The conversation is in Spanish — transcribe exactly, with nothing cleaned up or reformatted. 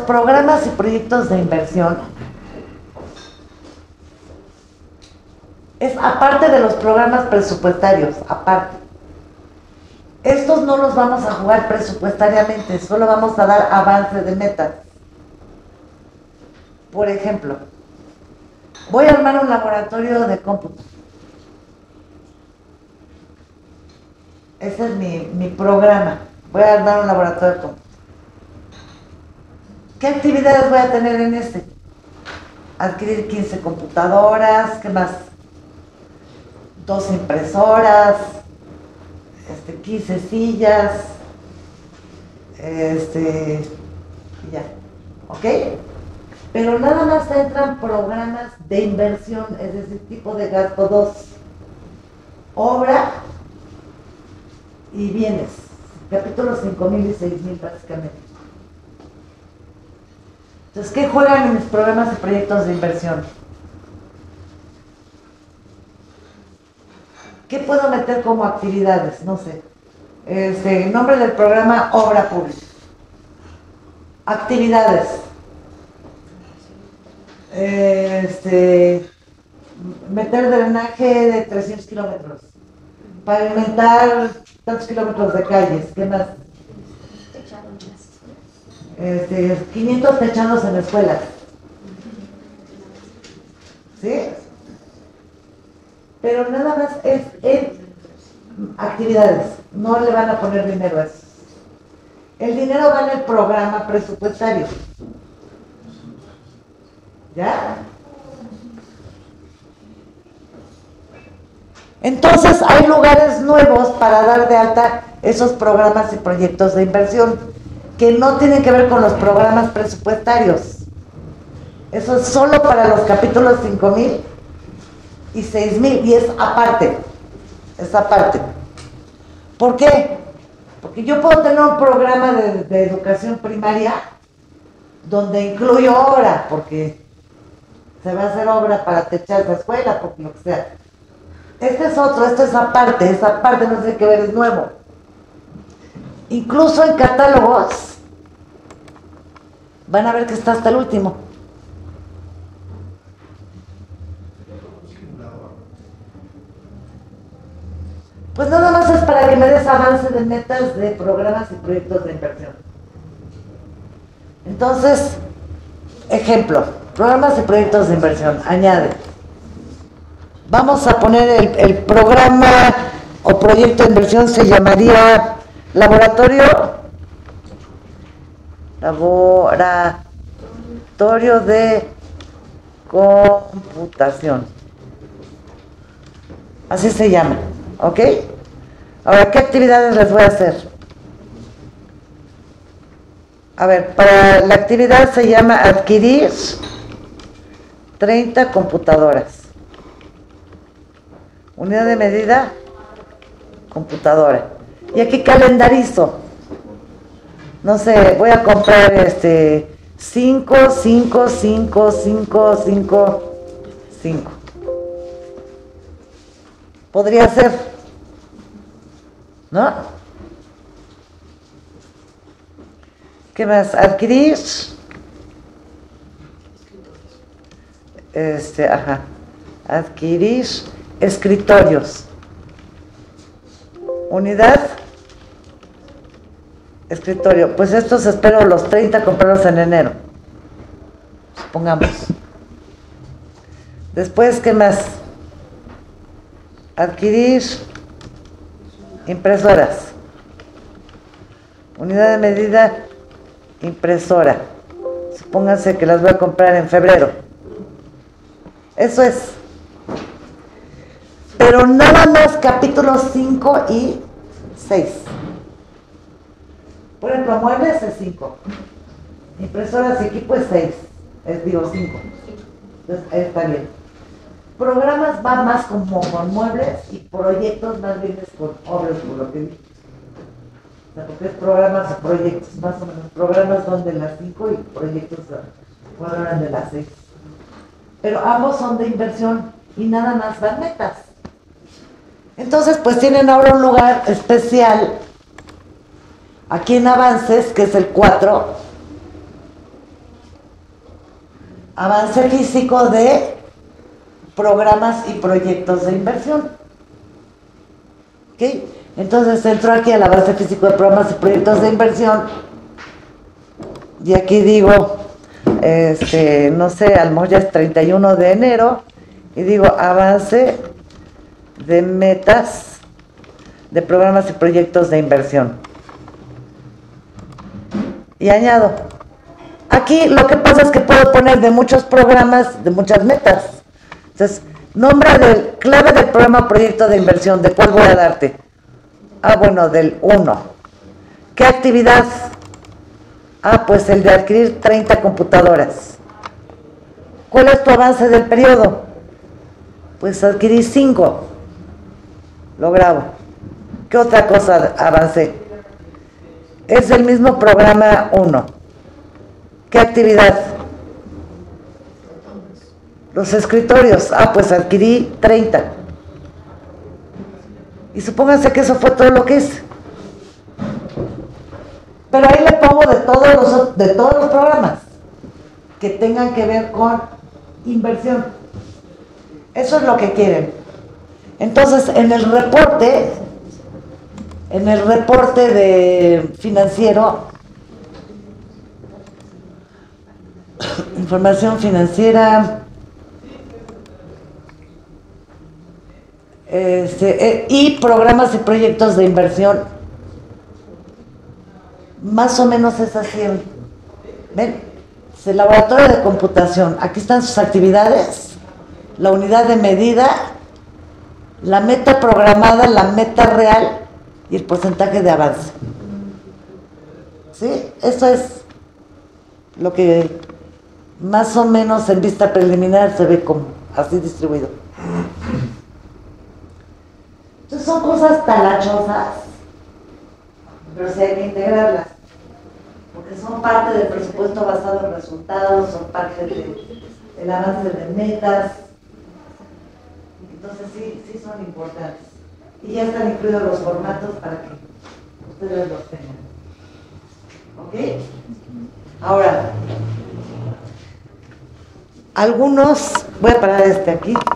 Programas y proyectos de inversión es aparte de los programas presupuestarios, aparte. Estos no los vamos a jugar presupuestariamente, solo vamos a dar avance de metas. Por ejemplo, voy a armar un laboratorio de cómputo. Ese es mi, mi programa. Voy a armar un laboratorio de cómputo. ¿Qué actividades voy a tener en este? Adquirir quince computadoras, ¿qué más? Dos impresoras, este, quince sillas, este, y ya, ¿ok? Pero nada más entran programas de inversión, es decir, tipo de gasto dos, obra y bienes, capítulos cinco mil y seis mil básicamente. Entonces, ¿qué juegan en mis programas y proyectos de inversión? ¿Qué puedo meter como actividades? No sé. Este, nombre del programa, obra pública. Actividades. Este, meter drenaje de trescientos kilómetros. Pavimentar tantos kilómetros de calles. ¿Qué más? Este, quinientos techados en escuelas. ¿Sí? Pero nada más es en actividades, no le van a poner dinero a eso. El dinero va en el programa presupuestario. ¿Ya? Entonces hay lugares nuevos para dar de alta esos programas y proyectos de inversión que no tienen que ver con los programas presupuestarios. Eso es solo para los capítulos cinco mil y seis mil, y es aparte, es aparte. ¿Por qué? Porque yo puedo tener un programa de, de educación primaria donde incluyo obra, porque se va a hacer obra para techar la escuela, porque lo que sea. Este es otro, este es aparte, esa parte no tiene que ver, es nuevo. Incluso en catálogos van a ver que está hasta el último. Pues nada más es para que me des avance de metas de programas y proyectos de inversión. Entonces, ejemplo, programas y proyectos de inversión, añade. Vamos a poner el, el programa o proyecto de inversión, se llamaría laboratorio, laboratorio de computación. Así se llama. ¿Ok? Ahora, ¿qué actividades les voy a hacer? A ver, para la actividad se llama adquirir treinta computadoras. Unidad de medida, computadora. Y aquí calendarizo. No sé, voy a comprar este cinco, cinco, cinco, cinco, cinco, cinco. Podría ser, ¿no? ¿Qué más? Adquirir, este, ajá, adquirir escritorios. Unidad, escritorio. Pues estos espero los treinta comprarlos en enero, supongamos. Después, ¿qué más? Adquirir impresoras. Unidad de medida, impresora. Supónganse que las voy a comprar en febrero. Eso es. Pero nada más capítulos cinco y seis. Por ejemplo, muebles es cinco. Impresoras y equipo es seis. Es, digo, cinco. Entonces, ahí está bien. Programas va más como con muebles y proyectos más bien es con obras, por lo que dije. O sea, porque es programas o proyectos, más o menos. Programas son de las cinco y proyectos son de las seis. Pero ambos son de inversión y nada más van metas. Entonces, pues tienen ahora un lugar especial aquí en Avances, que es el cuatro, avance físico de programas y proyectos de inversión. ¿Ok? Entonces entro aquí al avance físico de programas y proyectos de inversión y aquí digo, este, no sé, a lo mejor ya es treinta y uno de enero y digo avance de metas de programas y proyectos de inversión. Y añado, aquí lo que pasa es que puedo poner de muchos programas, de muchas metas. Entonces, nombre del, clave del programa proyecto de inversión, ¿de cuál voy a darte? Ah, bueno, del uno. ¿Qué actividad? Ah, pues el de adquirir treinta computadoras. ¿Cuál es tu avance del periodo? Pues adquirí cinco. Lo grabo. ¿Qué otra cosa avancé? Es el mismo programa uno. ¿Qué actividad? Los escritorios. Ah, pues adquirí treinta. Y supónganse que eso fue todo lo que hice. Pero ahí le pongo de todos los, de todos los programas que tengan que ver con inversión. Eso es lo que quieren. Entonces, en el reporte, en el reporte de financiero, información financiera, este, eh, y programas y proyectos de inversión, más o menos es así. ¿Ven? Es el laboratorio de computación. Aquí están sus actividades, la unidad de medida, la meta programada, la meta real y el porcentaje de avance. ¿Sí? Eso es lo que más o menos en vista preliminar se ve como así distribuido. Entonces son cosas talachosas, pero sí hay que integrarlas, porque son parte del presupuesto basado en resultados, son parte de, del avance de metas. Entonces sí, sí son importantes. Y ya están incluidos los formatos para que ustedes los tengan. ¿Ok? Ahora, algunos, voy a parar este aquí.